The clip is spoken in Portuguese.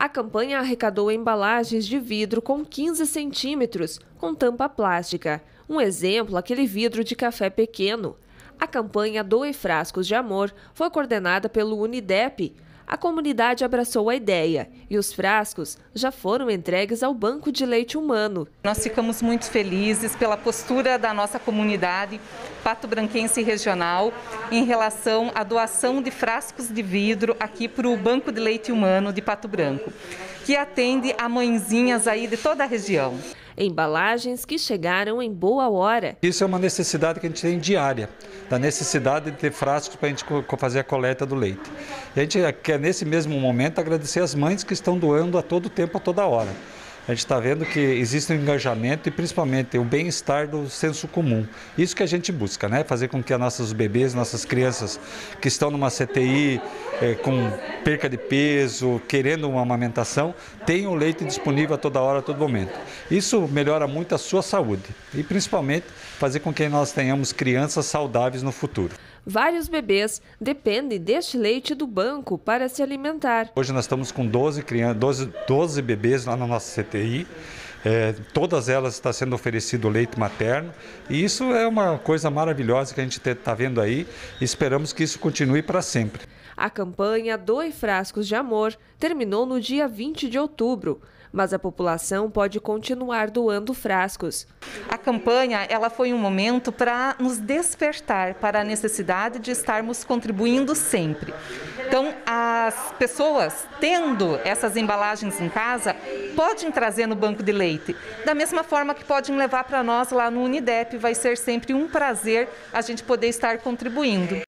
A campanha arrecadou embalagens de vidro com 15 centímetros, com tampa plástica. Um exemplo, aquele vidro de café pequeno. A campanha Doe Frascos de Amor foi coordenada pelo UNIDEP. A comunidade abraçou a ideia e os frascos já foram entregues ao Banco de Leite Humano. Nós ficamos muito felizes pela postura da nossa comunidade patobranquense regional em relação à doação de frascos de vidro aqui para o Banco de Leite Humano de Pato Branco, que atende a mãezinhas aí de toda a região. Embalagens que chegaram em boa hora. Isso é uma necessidade que a gente tem diária, da necessidade de ter frascos para a gente fazer a coleta do leite. E a gente quer, nesse mesmo momento, agradecer as mães que estão doando a todo tempo, a toda hora. A gente está vendo que existe um engajamento e principalmente o bem-estar do senso comum. Isso que a gente busca, né? Fazer com que nossos bebês, nossas crianças que estão numa CTI, com perca de peso, querendo uma amamentação, tenham leite disponível a toda hora, a todo momento. Isso melhora muito a sua saúde e principalmente fazer com que nós tenhamos crianças saudáveis no futuro. Vários bebês dependem deste leite do banco para se alimentar. Hoje nós estamos com 12 bebês lá na nossa CTI. Todas elas está sendo oferecido leite materno e isso é uma coisa maravilhosa que a gente está vendo aí e esperamos que isso continue para sempre. A campanha Doe Frascos de Amor terminou no dia 20 de outubro, mas a população pode continuar doando frascos. A campanha ela foi um momento para nos despertar para a necessidade de estarmos contribuindo sempre. Então, as pessoas, tendo essas embalagens em casa, podem trazer no banco de leite. Da mesma forma que podem levar para nós lá no UNIDEP, vai ser sempre um prazer a gente poder estar contribuindo.